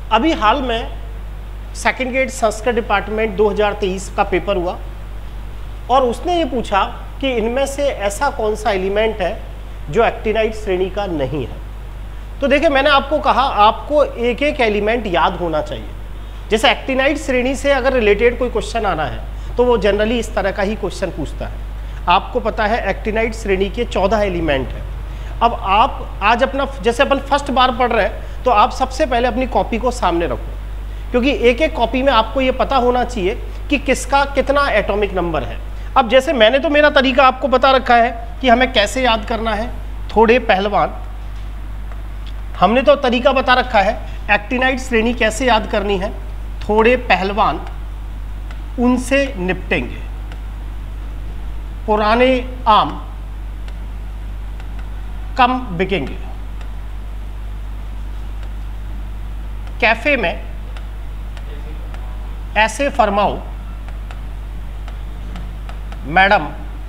अभी हाल में second grade Sanskrit department 2023 का पेपर हुआ और उसने ये पूछा कि इनमें से ऐसा कौन सा एलिमेंट है जो एक्टिनाइड श्रेणी का नहीं है। तो देखिए, मैंने आपको कहा आपको एक एक एलिमेंट याद होना चाहिए। जैसे एक्टिनाइड श्रेणी से अगर रिलेटेड कोई क्वेश्चन आना है तो वो जनरली इस तरह का ही क्वेश्चन पूछता है। आपको पता है एक्टिनाइड श्रेणी के 14 एलिमेंट हैं। अब आप आज अपना, जैसे अपन फर्स्ट बार पढ़ रहे हैं, तो आप सबसे पहले अपनी कॉपी को सामने रखो, क्योंकि एक एक कॉपी में आपको ये पता होना चाहिए कि किसका कितना एटॉमिक नंबर है। अब जैसे मैंने तो मेरा तरीका आपको बता रखा है कि हमें कैसे याद करना है। थोड़े पहलवान, हमने तो तरीका बता रखा है एक्टिनाइड श्रेणी कैसे याद करनी है। थोड़े पहलवान उनसे निपटेंगे, पुराने आम कम बिकेंगे, कैफे में ऐसे फरमाओ मैडम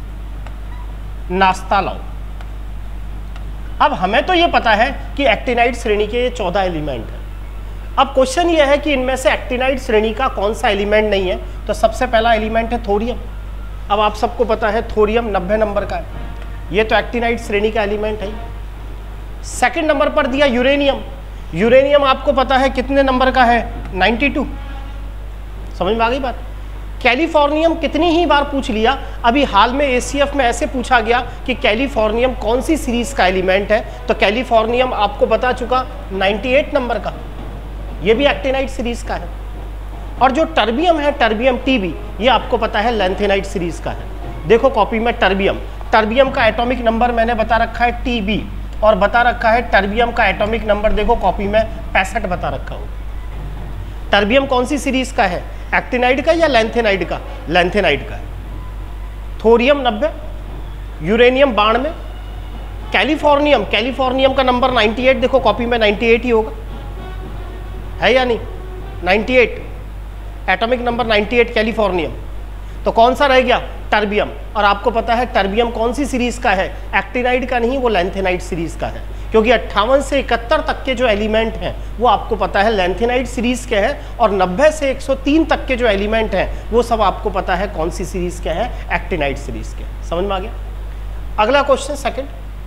नाश्ता लाओ। अब हमें तो ये पता है कि एक्टिनाइड श्रेणी के ये 14 एलिमेंट हैं। अब क्वेश्चन ये है कि इनमें से एक्टिनाइड श्रेणी का कौन सा एलिमेंट नहीं है। तो सबसे पहला एलिमेंट है थोरियम। अब आप सबको पता है थोरियम 90 नंबर का है, ये तो एक्टिनाइड श्रेणी का एलिमेंट है। सेकंड नंबर पर दिया यूरेनियम। यूरेनियम आपको पता है कितने नंबर का है, 92। समझ में आ गई बात। कैलिफोर्नियम कितनी ही बार पूछ लिया। अभी हाल में एसीएफ में ऐसे पूछा गया कि कैलिफोर्नियम कौन सी सीरीज का एलिमेंट है, तो कैलिफोर्नियम आपको बता चुका 98 नंबर का, ये भी एक्टिनाइड सीरीज का है। और जो टर्बियम है, टर्बियम टीबी, ये आपको पता है लैंथेनाइड सीरीज का है। देखो कॉपी में टर्बियम का एटॉमिक नंबर मैंने बता रखा है टीबी, और बता रखा है टर्बियम का एटॉमिक नंबर देखो कॉपी में 65 बता रखा हूँ। टर्बियम कौन सी सीरीज का है, एक्टिनाइड का या लैंथेनाइड का? लैंथेनाइड का है। थोरियम 90, यूरेनियम 92, कैलिफोर्नियम का नंबर 98, देखो कॉपी में 98 ही होगा, है या नहीं? 98 एटॉमिक नंबर 98 कैलिफोर्नियम। तो कौन सा रह गया, टर्बियम। और आपको पता है टर्बियम कौन सी सीरीज का है, एक्टिनाइड का नहीं, वो लैंथेनाइड सीरीज का है, क्योंकि 58 से 71 तक के जो एलिमेंट हैं वो आपको पता है लैंथेनाइड सीरीज के हैं, और 90 से 103 तक के जो एलिमेंट हैं वो सब आपको पता है कौन सी सीरीज के हैं, एक्टिनाइड सीरीज के। समझ में आ गया। अगला क्वेश्चन सेकंड,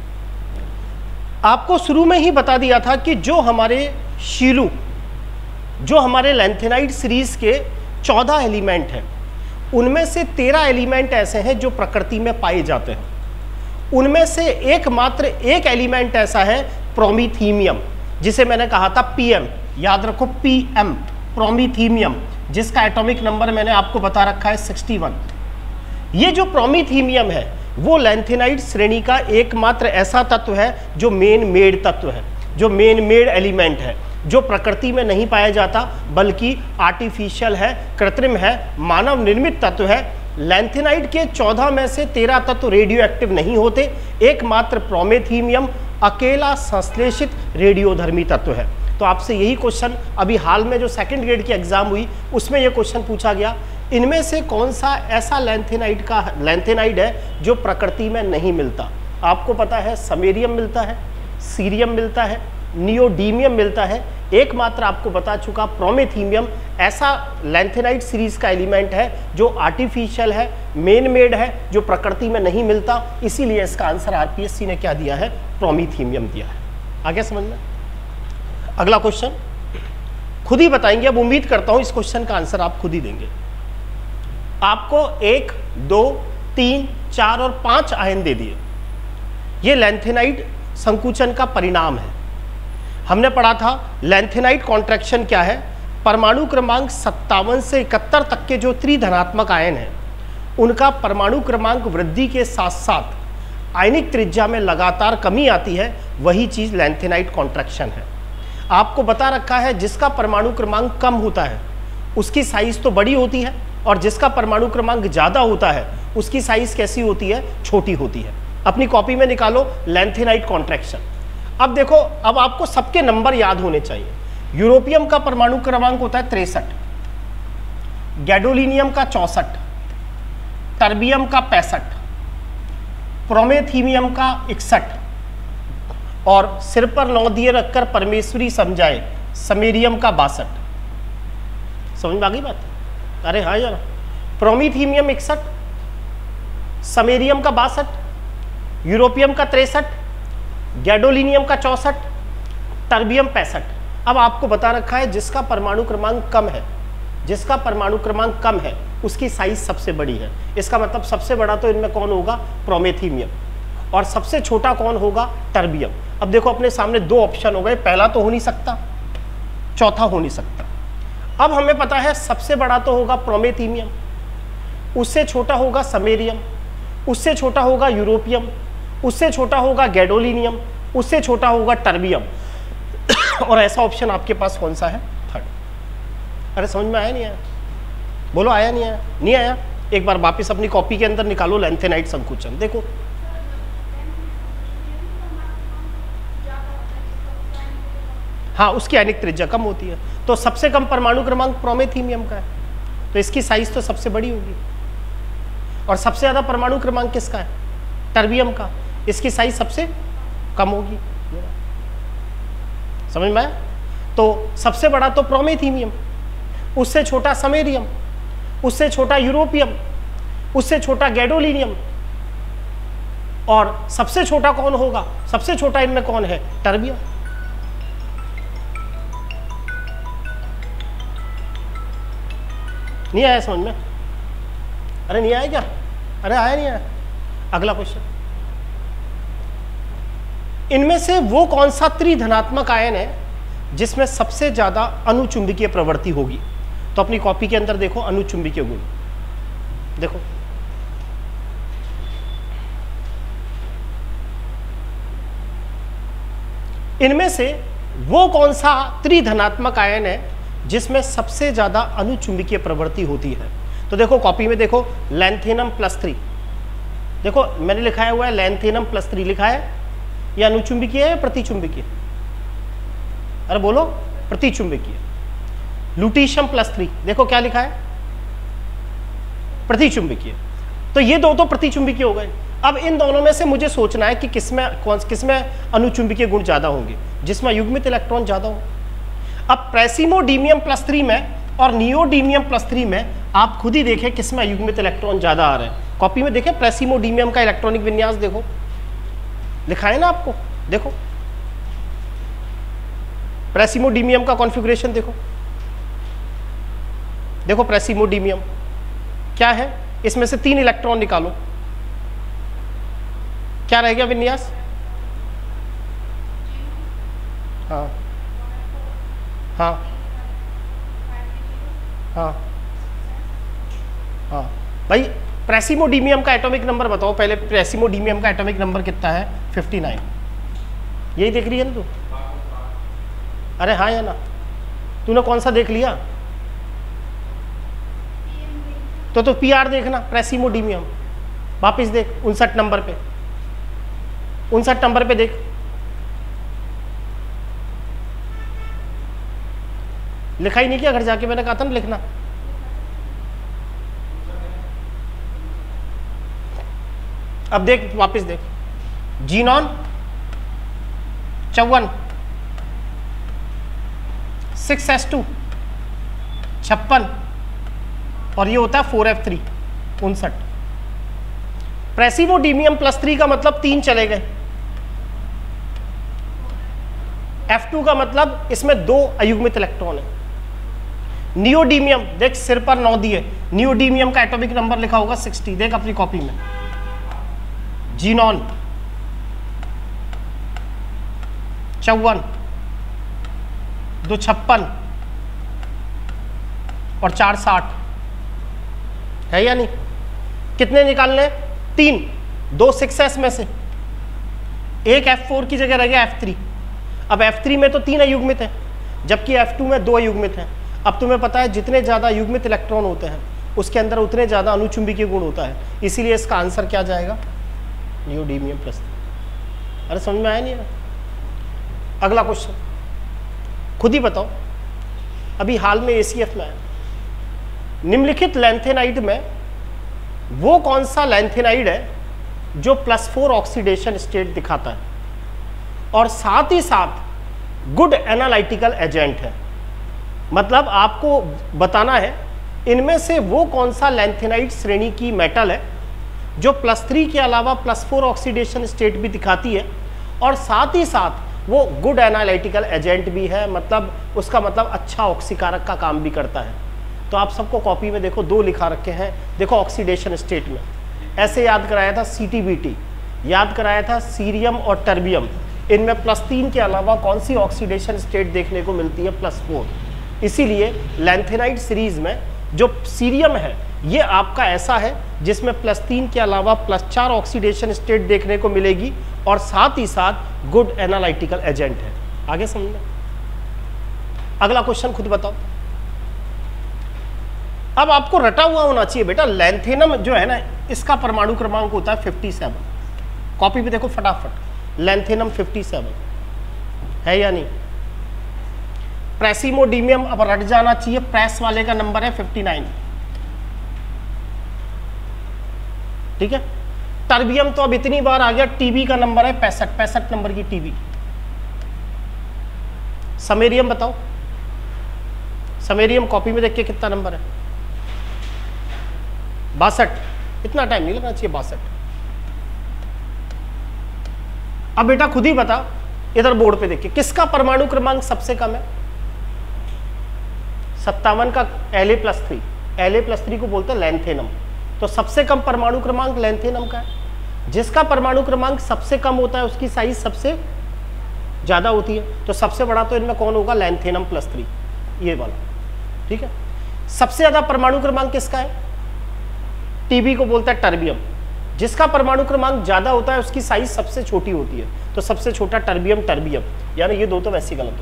आपको शुरू में ही बता दिया था कि जो हमारे लैंथेनाइड सीरीज के 14 एलिमेंट हैं, उनमें से 13 एलिमेंट ऐसे हैं जो प्रकृति में पाए जाते हैं। उनमें से एकमात्र एक एलिमेंट ऐसा है प्रोमीथीमियम, जिसे मैंने कहा था पीएम, याद रखो पीएम, प्रोमीथीमियम, जिसका एटॉमिक नंबर मैंने आपको बता रखा है 61। ये जो प्रोमीथीमियम है वो लैंथेनाइड श्रेणी का एकमात्र ऐसा तत्व है जो मेन मेड तत्व है, जो मेन मेड एलिमेंट है, जो प्रकृति में नहीं पाया जाता बल्कि आर्टिफिशियल है, कृत्रिम है, मानव निर्मित तत्व है। लैंथेनाइड के 14 में से 13 तत्व रेडियो एक्टिव नहीं होते, एकमात्र प्रोमेथीमियम अकेला संश्लेषित रेडियोधर्मी तत्व है। तो आपसे यही क्वेश्चन अभी हाल में जो सेकंड ग्रेड की एग्जाम हुई उसमें यह क्वेश्चन पूछा गया, इनमें से कौन सा ऐसा लैंथेनाइड है जो प्रकृति में नहीं मिलता। आपको पता है समेरियम मिलता है, सीरियम मिलता है, नियोडीमियम मिलता है, एकमात्र आपको बता चुका प्रोमेथीमियम ऐसा लैंथेनाइड सीरीज का एलिमेंट है जो आर्टिफिशियल है, मेन मेड है, जो प्रकृति में नहीं मिलता। इसीलिए इसका आंसर आरपीएससी ने क्या दिया है, प्रोमेथीमियम दिया है। आगे समझ में। अगला क्वेश्चन खुद ही बताएंगे। अब उम्मीद करता हूं इस क्वेश्चन का आंसर आप खुद ही देंगे। आपको 1, 2, 3, 4 और 5 आयन दे दिए। ये लैंथेनाइड संकुचन का परिणाम है। हमने पढ़ा था लैंथेनाइड कॉन्ट्रैक्शन क्या है, परमाणु क्रमांक 57 से 71 तक के जो त्रिधनात्मक आयन हैं उनका परमाणु क्रमांक वृद्धि के साथ साथ आयनिक त्रिज्या में लगातार कमी आती है, वही चीज लैंथेनाइड कॉन्ट्रैक्शन है। आपको बता रखा है जिसका परमाणु क्रमांक कम होता है उसकी साइज तो बड़ी होती है, और जिसका परमाणु क्रमांक ज्यादा होता है उसकी साइज कैसी होती है, छोटी होती है। अपनी कॉपी में निकालो लैंथेनाइड कॉन्ट्रैक्शन। अब देखो, अब आपको सबके नंबर याद होने चाहिए। यूरोपियम का परमाणु क्रमांक होता है 63, गैडोलिनियम का 64, टर्बियम का 65, प्रोमेथीमियम का 61, और सिर पर 9 दिए रखकर परमेश्वरी समझाए समेरियम का 62, समझ में आ गई बात? अरे हाँ यार, प्रोमीथीमियम 61, समेरियम का 62, यूरोपियम का 63, गैडोलिनियम का 64, टर्बियम 65। अब आपको बता रखा है जिसका परमाणु क्रमांक कम है, जिसका परमाणु क्रमांक कम है उसकी साइज सबसे बड़ी है। इसका मतलब सबसे बड़ा तो इनमें कौन होगा? प्रोमेथीमियम। और सबसे छोटा कौन होगा? टर्बियम। अब देखो अपने सामने दो ऑप्शन हो गए, पहला तो हो नहीं सकता, चौथा हो नहीं सकता। अब हमें पता है सबसे बड़ा तो होगा प्रोमेथीमियम, उससे छोटा होगा समेरियम, उससे छोटा होगा यूरोपियम, उससे छोटा होगा गैडोलिनियम, उससे छोटा होगा टर्बियम। और ऐसा ऑप्शन आपके पास कौन सा है? थर्ड। अरे समझ में आया नहीं आया? बोलो आया नहीं आया? नहीं आया? एक बार वापस अपनी कॉपी के अंदर निकालो लैंथेनाइट संकुचन, देखो। हाँ, उसकी आयनिक त्रिज्या कम होती है, तो सबसे कम परमाणु क्रमांक प्रोमेथीमियम का है, तो इसकी साइज तो सबसे बड़ी होगी। और सबसे ज्यादा परमाणु क्रमांक किसका है? टर्बियम का, इसकी साइज सबसे कम होगी। समझ में आया? तो सबसे बड़ा तो प्रोमेथीमियम, उससे छोटा समेरियम, उससे छोटा यूरोपियम, उससे छोटा गैडोलिनियम, और सबसे छोटा कौन होगा? सबसे छोटा इनमें कौन है? टर्बियम। नहीं आया समझ में? अरे नहीं आया क्या? अरे आया नहीं आया? अगला क्वेश्चन, इनमें से वो कौन सा त्रिधनात्मक आयन है जिसमें सबसे ज्यादा अनुचुंबकीय प्रवृत्ति होगी? तो अपनी कॉपी के अंदर देखो अनुचुंबकीय गुण, देखो इनमें से वो कौन सा त्रिधनात्मक आयन है जिसमें सबसे ज्यादा अनुचुंबकीय प्रवृत्ति होती है? तो देखो कॉपी में देखो लैंथेनम +3, देखो मैंने लिखा हुआ है लैंथेनम +3 लिखा है, या अनुचुंबकीय है या प्रतिचुंबकीय? अरे बोलो, प्रतिचुंबकीय। लुटीशियम +3 देखो क्या लिखा है? प्रतिचुंबकीय। तो ये दो तो प्रतिचुंबकीय हो गए। अब इन दोनों में से मुझे सोचना है कि किसमें अनुचुंबकीय गुण ज्यादा होंगे, जिसमें युग्मित इलेक्ट्रॉन ज्यादा हो। अब प्रेसिमोडीमियम +3 में और नियोडीमियम +3 में आप खुद ही देखें किसमें युग्मित इलेक्ट्रॉन ज्यादा आ रहे हैं। कॉपी में देखें प्रेसिमोडीमियम का इलेक्ट्रॉनिक विन्यास देखो, लिखा है ना आपको, देखो प्रेसिमोडीमियम का कॉन्फ़िगरेशन देखो, देखो प्रेसिमोडीमियम क्या है, इसमें से 3 इलेक्ट्रॉन निकालो, क्या रह गया विन्यास? हाँ हाँ हाँ हाँ भाई, प्रेसिमोडीमियम का एटॉमिक नंबर बताओ पहले। प्रेसिमोडीमियम का एटॉमिक नंबर कितना है? 59। यही देख रही है ना तू? अरे हाँ या ना? तूने कौन सा देख लिया? तो PR देखना, प्रेसिमोडीमियम वापिस देख 59 नंबर पे, 59 नंबर पे देख, लिखा ही नहीं किया? घर जाके मैंने कहा था ना लिखना। अब देख वापस देख, जीनॉन 54, 6s2 56, और ये होता है 4f3 59। प्रेसिमोडीमियम +3 का मतलब 3 चले गए, F2 का मतलब इसमें 2 अयुग्मित इलेक्ट्रॉन है। नियोडीमियम देख सिर पर 9 दिए, नियोडीमियम का एटॉमिक नंबर लिखा होगा 60, देख अपनी कॉपी में। जीनॉन 54, 2 56 और 4 60 है या नहीं? कितने निकालने? 3, 2 6s में से एक F4 की जगह रह गया F3। अब F3 में तो 3 अयुग्मित है, जबकि F2 में 2 अयुग्मित है। अब तुम्हें पता है जितने ज़्यादा युग्मित इलेक्ट्रॉन होते हैं उसके अंदर उतने ज़्यादा अनुचुंबकीय गुण होता है, इसीलिए इसका आंसर क्या जाएगा? नियोडीमियम +3। अरे समझ में आया नहीं है? अगला क्वेश्चन खुद ही बताओ, अभी हाल में ACF में आया, निम्नलिखित लैंथेनाइड में वो कौन सा लैंथेनाइड है जो +4 ऑक्सीडेशन स्टेट दिखाता है और साथ ही साथ गुड एनालिटिकल एजेंट है। मतलब आपको बताना है इनमें से वो कौन सा लैंथेनाइड श्रेणी की मेटल है जो +3 के अलावा +4 ऑक्सीडेशन स्टेट भी दिखाती है और साथ ही साथ वो गुड एनालिटिकल एजेंट भी है, मतलब उसका मतलब अच्छा ऑक्सीकारक का काम भी करता है। तो आप सबको कॉपी में देखो 2 लिखा रखे हैं, देखो ऑक्सीडेशन स्टेट में ऐसे याद कराया था CTBT, याद कराया था सीरियम और टर्बियम, इनमें +3 के अलावा कौन सी ऑक्सीडेशन स्टेट देखने को मिलती है, +4। इसीलिए लैंथेनाइड सीरीज में जो सीरियम है ये आपका ऐसा है जिसमें +3 के अलावा +4 ऑक्सीडेशन स्टेट देखने को मिलेगी और साथ ही साथ गुड एनालिटिकल एजेंट है। आगे समझना। अगला क्वेश्चन खुद बताओ। अब आपको रटा हुआ होना चाहिए बेटा, लैंथेनम जो है ना इसका परमाणु क्रमांक होता है 57। कॉपी पे देखो फटाफट, लैंथेनम 57 है या नहीं। प्रेसिमोडियम अब रट जाना चाहिए, प्रेस वाले का नंबर है 59, ठीक है। टर्बियम तो अब इतनी बार आ गया, टीबी का नंबर है 65 नंबर की टीबी। समेरियम बताओ, समेरियम कॉपी में देख के कितना नंबर है, 62, इतना टाइम नहीं लगना चाहिए, 62। अब बेटा खुद ही बता, इधर बोर्ड पे देखिए किसका परमाणु क्रमांक सबसे कम है, 57 का La+3, La+3 को बोलते हैं लैंथेनम। तो सबसे कम परमाणु क्रमांक लैंथेनम का है। जिसका परमाणु क्रमांक सबसे कम होता है उसकी साइज सबसे ज्यादा होती है। तो सबसे बड़ा तो इनमें कौन होगा, लैंथेनम +3, ये वाला, ठीक है। सबसे ज्यादा परमाणु क्रमांक किसका है, टीबी को बोलता है टर्बियम। जिसका परमाणु क्रमांक ज्यादा होता है उसकी साइज सबसे छोटी होती है, तो सबसे छोटा टर्बियम, टर्बियम, यानी ये दो तो वैसे गलत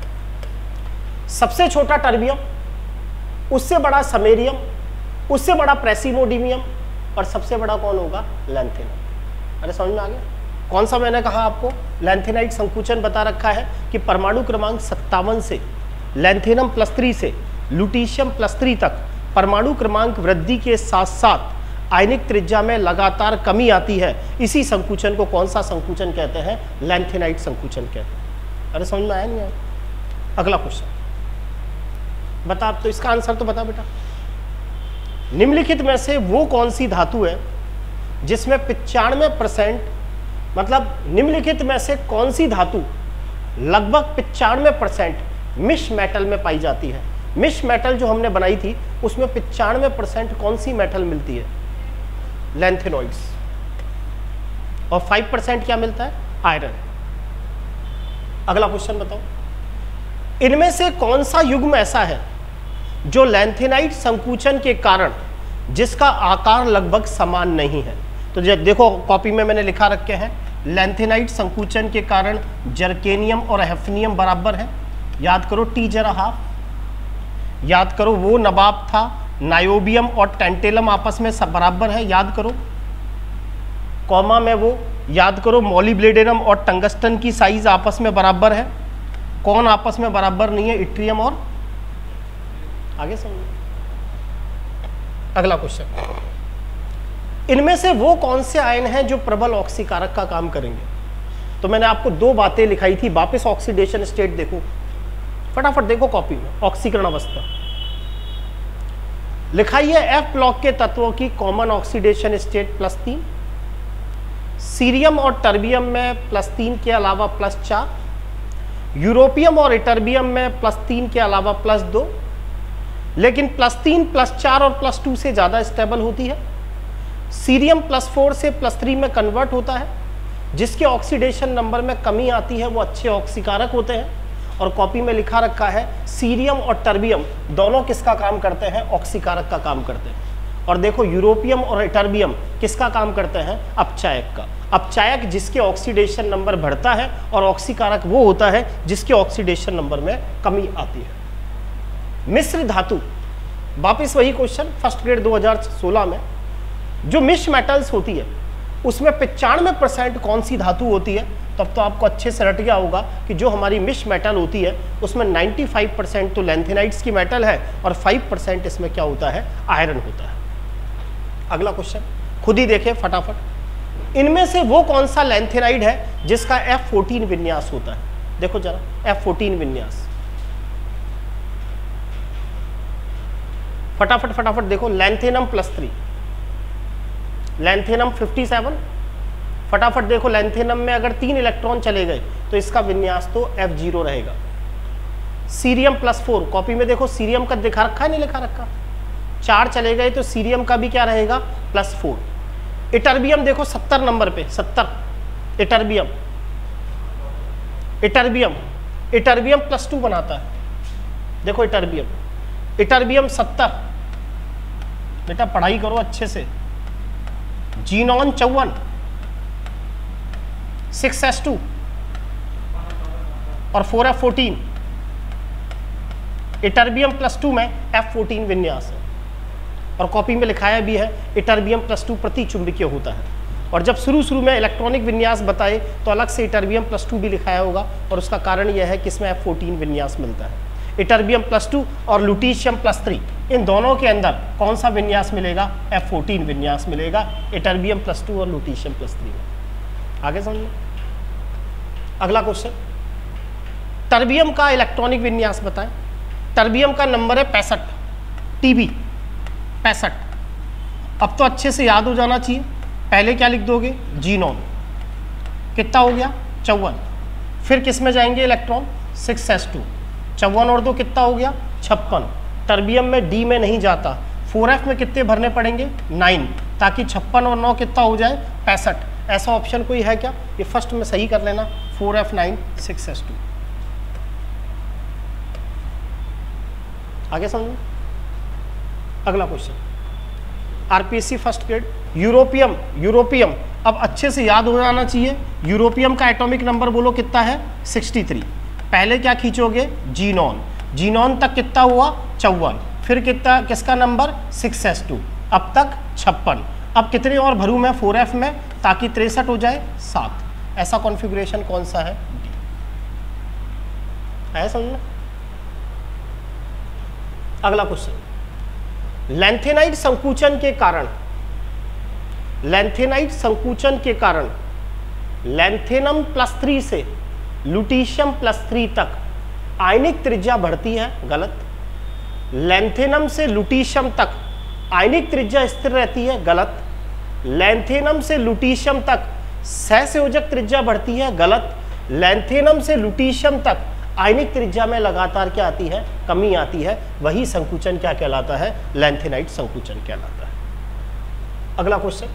होगा। सबसे छोटा टर्बियम, उससे बड़ा समेरियम, उससे बड़ा प्रेसिमोडियम और सबसे बड़ा कौन होगा, लैंथेनम। अरे समझ में आ गया कौन सा मैंने कहा आपको, लैंथेनाइड संकुचन बता रखा है कि परमाणु क्रमांक 57 से लैंथेनम +3 से लुटीशियम +3 तक परमाणु क्रमांक वृद्धि के साथ साथ आयनिक त्रिज्या में लगातार कमी आती है। इसी संकुचन को कौन सा संकुचन कहते हैं, लैंथेनाइड संकुचन कहते हैं। अरे समझ में आया नहीं आया। अगला क्वेश्चन बता, तो इसका आंसर तो बता बेटा। निम्नलिखित में से वो कौन सी धातु है जिसमें 95%, मतलब निम्नलिखित में से कौन सी धातु लगभग 95% मिश मेटल में पाई जाती है। मिश मेटल जो हमने बनाई थी उसमें 95% कौन सी मेटल मिलती है, लैंथेनॉइड्स, और 5% क्या मिलता है, आयरन। अगला क्वेश्चन बताओ, इनमें से कौन सा युग्म ऐसा है जो लैंथेनाइड संकुचन के कारण जिसका आकार लगभग समान नहीं है। तो देखो कॉपी में मैंने लिखा रखे हैं, लैंथेनाइड संकुचन के कारण जर्केनियम और हेफनियम बराबर है, याद करो T जरा हाफ, याद करो वो नवाब था, नायोबियम और टेंटेलम आपस में सब बराबर है, याद करो, कॉमा में वो, याद करो मॉलिब्लेडेनम और टंगस्टन की साइज आपस में बराबर है। कौन आपस में बराबर नहीं है, इट्रियम और, आगे समझो। अगला क्वेश्चन, इनमें से वो कौन से आयन हैं जो प्रबल ऑक्सीकारक का काम करेंगे। तो मैंने आपको 2 बातें लिखाई थी, वापस ऑक्सीडेशन स्टेट देखो फटाफट, देखो कॉपी में, ऑक्सीकरण अवस्था लिखाई है। F ब्लॉक के तत्वों की कॉमन ऑक्सीडेशन स्टेट +3, सीरियम और टर्बियम में +3 के अलावा +4, यूरोपियम और इटर्बियम में +3 के अलावा +2, लेकिन +3, +4 और +2 से ज़्यादा स्टेबल होती है। सीरियम +4 से +3 में कन्वर्ट होता है। जिसके ऑक्सीडेशन नंबर में कमी आती है वो अच्छे ऑक्सीकारक होते हैं। और कॉपी में लिखा रखा है सीरियम और टर्बियम दोनों किसका काम करते हैं, ऑक्सीकारक का काम करते हैं। और देखो यूरोपियम और इटर्बियम किसका काम करते हैं, अपचायक का। अपचायक जिसके ऑक्सीडेशन नंबर बढ़ता है और ऑक्सीकारक वो होता है जिसके ऑक्सीडेशन नंबर में कमी आती है। मिश्र धातु, वापिस वही क्वेश्चन फर्स्ट ग्रेड 2016 में, जो मिश्र मेटल्स होती है उसमें 95% कौन सी धातु होती है। तब तो आपको अच्छे से रट गया होगा कि जो हमारी मिश्र मेटल होती है उसमें 95% तो लैंथेनाइड्स की मेटल है और 5% इसमें क्या होता है, आयरन होता है। अगला क्वेश्चन खुद ही देखें फटाफट, इनमें से वो कौन सा लैंथेनाइड है जिसका F14 विन्यास होता है। देखो जरा F14 विन्यास, फटाफट फटाफट देखो, लैंथेनम +3, लैंथेनम 57, फटाफट देखो लैंथेनम में अगर 3 इलेक्ट्रॉन चले गए तो इसका विन्यास तो F0 रहेगा। सीरियम +4, कॉपी में देखो सीरियम का दिखा रखा है नहीं लिखा रखा, 4 चले गए तो सीरियम का भी क्या रहेगा +4। इटर्बियम देखो 70 नंबर पे, 70 इटर्बियम, इटर्बियम इटर्बियम +2 बनाता है, देखो इटर्बियम, इटर्बियम 70, बेटा पढ़ाई करो अच्छे से। जीनॉन 54, 6s2 और 4f14, इटर्बियम +2 में F14 विन्यास है और कॉपी में लिखाया भी है इटर्बियम +2 प्रति चुंबकीय होता है। और जब शुरू में इलेक्ट्रॉनिक विन्यास बताए तो अलग से इटर्बियम +2 भी लिखाया होगा और उसका कारण यह है कि इसमें F14 विन्यास मिलता है। इटर्बियम +2 और लुटीशियम +3, इन दोनों के अंदर कौन सा विन्यास मिलेगा, F14 विन्यास मिलेगा इटर्बियम +2 और लुटीशियम +3 में। आगे समझिए अगला क्वेश्चन, टर्बियम का इलेक्ट्रॉनिक विन्यास बताएं। टर्बियम का नंबर है 65, TB 65। अब तो अच्छे से याद हो जाना चाहिए, पहले क्या लिख दोगे, जीनॉन, कितना हो गया 54, फिर किस में जाएंगे इलेक्ट्रॉन 6s2, 54 और 2 कितना हो गया 56। टर्बियम में D में नहीं जाता, 4f में कितने भरने पड़ेंगे 9, ताकि 56 और 9 कितना हो जाए 65। ऐसा ऑप्शन कोई है क्या, ये फर्स्ट में सही कर लेना, 4f9 6s2। आगे समझो अगला question, RPSC first grade, europium, europium अब अच्छे से याद हो जाना चाहिए। यूरोपियम का एटॉमिक नंबर बोलो कितना है 63। पहले क्या खींचोगे जीनॉन, जीनॉन तक कितना हुआ 54, फिर कितना किसका नंबर 6s2, अब तक 56। अब कितने और भरूं मैं 4f में ताकि 63 हो जाए 7। ऐसा कॉन्फ़िगरेशन कौन सा है, डी। है समझना। अगला क्वेश्चन, लैंथेनाइट संकुचन के कारण, लैंथेनाइट संकुचन के कारण लैंथेनम +3 से लुटीशियम +3 तक आयनिक त्रिज्या बढ़ती है, गलत। लैंथेनम से लुटीशियम तक आयनिक त्रिज्या स्थिर रहती है, गलत। लैंथेनम से लुटीशियम तक सहसंयोजक त्रिज्या बढ़ती है, गलत। लैंथेनम से लुटीशियम तक आयनिक त्रिज्या में लगातार क्या आती है, कमी आती है। वही संकुचन क्या कहलाता है, लैंथेनाइट संकुचन कहलाता है। अगला क्वेश्चन,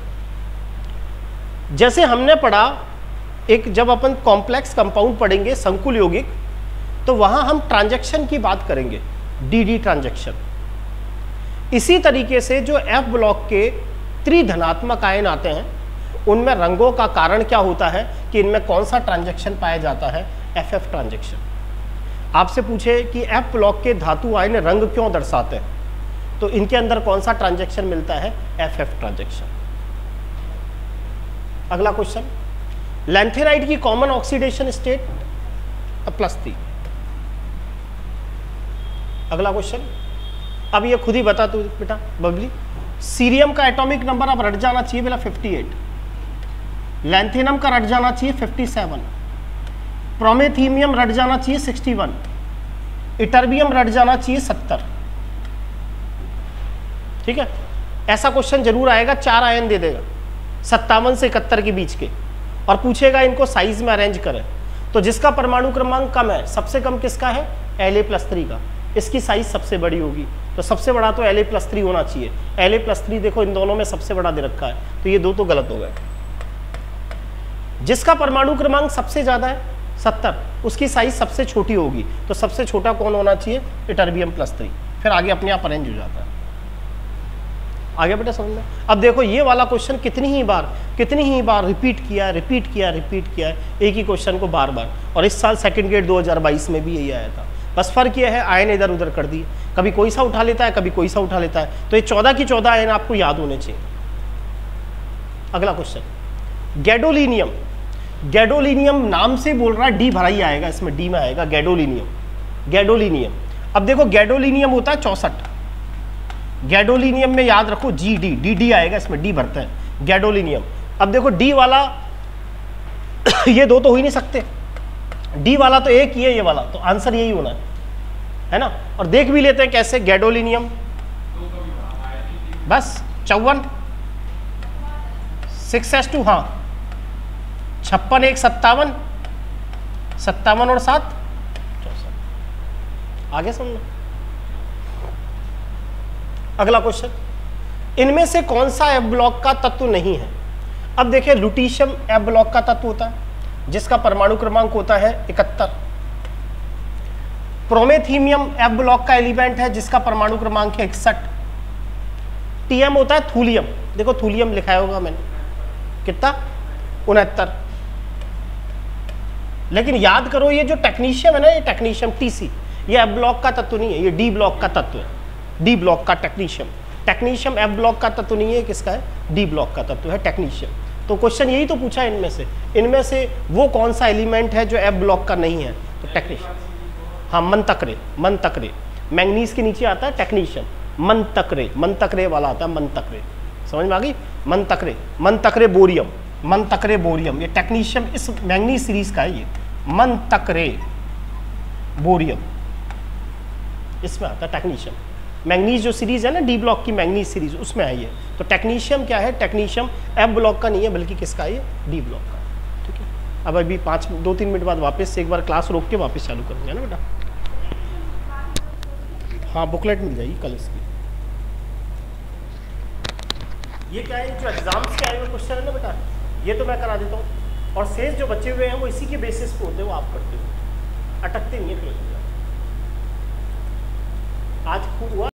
जैसे हमने पढ़ा एक, जब अपन कॉम्प्लेक्स कंपाउंड पढ़ेंगे संकुल यौगिक, तो वहां हम ट्रांजैक्शन की बात करेंगे, डी ट्रांजैक्शन। इसी तरीके से जो F ब्लॉक के त्रिधनात्मक आयन आते हैं उनमें रंगों का कारण क्या होता है कि इनमें कौन सा ट्रांजैक्शन पाया जाता है, FF ट्रांजैक्शन। आपसे पूछे कि F ब्लॉक के धातु आयन रंग क्यों दर्शाते हैं, तो इनके अंदर कौन सा ट्रांजैक्शन मिलता है, FF ट्रांजैक्शन। अगला क्वेश्चन, लैंथेनाइट की कॉमन ऑक्सीडेशन स्टेट +3। अगला क्वेश्चन, अब ये खुद ही बता तू बेटा बबली, सीरियम का एटॉमिक नंबर अब रट जाना चाहिए बेटा 58, लैंथेनम का रट जाना चाहिए 57, प्रोमेथीमियम रट जाना चाहिए 61, इटर्बियम रट जाना चाहिए 70। ठीक है, ऐसा क्वेश्चन जरूर आएगा, 4 आयन दे देगा 57 से 71 के बीच के, और पूछेगा इनको साइज में अरेंज करें, तो जिसका परमाणु क्रमांक कम है, सबसे कम किसका है, La+3 का, इसकी साइज सबसे बड़ी होगी, तो सबसे बड़ा तो La+3 होना चाहिए। La+3 देखो इन दोनों में सबसे बड़ा दे रखा है, तो ये दो तो गलत हो गए। जिसका परमाणु क्रमांक सबसे ज्यादा है 70, उसकी साइज सबसे छोटी होगी, तो सबसे छोटा कौन होना चाहिए, इटर्बियम +3। फिर आगे अपने आप अरेंज हो जाता है। आगे बेटा समझ में। अब देखो ये वाला क्वेश्चन कितनी ही बार रिपीट किया है, एक ही क्वेश्चन को बार बार, और इस साल सेकंड ग्रेड 2022 में भी यही आया था। बस फर्क ये है आयन इधर उधर कर दिए, कभी कोई सा उठा लेता है, कभी कोई सा उठा लेता है, तो ये 14 की 14 आयन आपको याद होने चाहिए। अगला क्वेश्चन, गैडोलिनियम, गैडोलिनियम नाम से बोल रहा है, डी भरा ही आएगा, इसमें डी में आएगा गैडोलिनियम। गैडोलिनियम, अब देखो गैडोलिनियम होता है 64, गैडोलिनियम में याद रखो डी आएगा, इसमें डी भरता है गैडोलिनियम। अब देखो डी वाला ये दो तो हो ही नहीं सकते, डी वाला तो एक ही है, ये वाला तो आंसर यही होना है ना। और देख भी लेते हैं कैसे, गैडोलिनियम बस 54 6s2 हाँ 56 1 57 57 और 7 64। आगे सुनना अगला क्वेश्चन, इनमें से कौन सा एफ ब्लॉक का तत्व नहीं है। अब देखिए लुटीशियम एफ ब्लॉक का तत्व होता है जिसका परमाणु क्रमांक होता है 71। प्रोमेथीनियम एफ ब्लॉक का एलिमेंट है जिसका परमाणु क्रमांक है 61। टीएम होता है थूलियम, देखो थूलियम लिखा होगा मैंने, कितना 69। लेकिन याद करो ये जो टेक्नीशियम है ना, ये टेक्नीशियम टीसी, ये एफ ब्लॉक का तत्व नहीं है, ये डी ब्लॉक का तत्व है। डी ब्लॉक का टेक्नीशियम, टेक्नीशियम एफ ब्लॉक का तत्व नहीं है, किसका है, डी ब्लॉक का तत्व है टेक्नीशियम। तो क्वेश्चन यही तो पूछा है, इनमें से वो कौन सा एलिमेंट है जो एफ ब्लॉक का नहीं है, तो टेक्नीशियम। हाँ मनतकरे, मनतकरे मैंगनीज के नीचे आता है टेक्नीशियम, मनतकरे, मनतकरे वाला आता है मनतकरे, समझ में आ गई। मनतकरे, मनतकरे बोरियम, मनतकरे बोरियम, ये टेक्नीशियम इस मैंगनीज सीरीज का है, ये मनतकरे बोरियम इसमें आता है टेक्नीशियम। मैंगनीज जो सीरीज है ना डी ब्लॉक की मैंगनीज सीरीज, उसमें है ये। तो टेक्नीशियम क्या है, टेक्नीशियम एफ ब्लॉक का नहीं है बल्कि किसका है, ये डी ब्लॉक का। ठीक है, अब अभी 2-3 मिनट बाद वापस से एक बार क्लास रोक के वापस चालू करूँगा ना बेटा। हाँ बुकलेट मिल जाएगी कल इसकी। ये क्या है, जो एग्जाम्स के आए हुए क्वेश्चन है ना बेटा, ये तो मैं करा देता हूँ, और शेष जो बचे हुए हैं वो इसी के बेसिस पे होते हैं, वो आप करते हो, अटकते नहीं है। आज हुआ